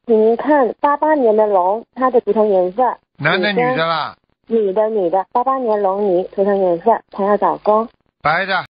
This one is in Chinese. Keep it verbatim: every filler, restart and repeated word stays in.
请看八八年的龙，它的图腾颜色。 男的女的啦？ 女的女的，八八年龙女，图腾颜色，她要找工。 白的。